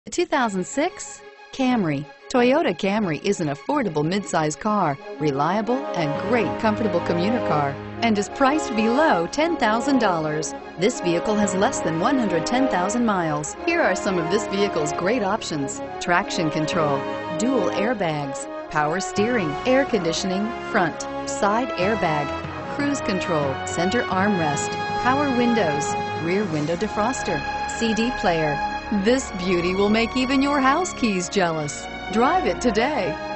2006 Camry. Toyota Camry is an affordable midsize car, reliable and great comfortable commuter car, and is priced below $10,000. This vehicle has less than 110,000 miles. Here are some of this vehicle's great options: traction control, dual airbags, power steering, air conditioning, front, side airbag, cruise control, center armrest, power windows, rear window defroster, CD player. This beauty will make even your house keys jealous. Drive it today.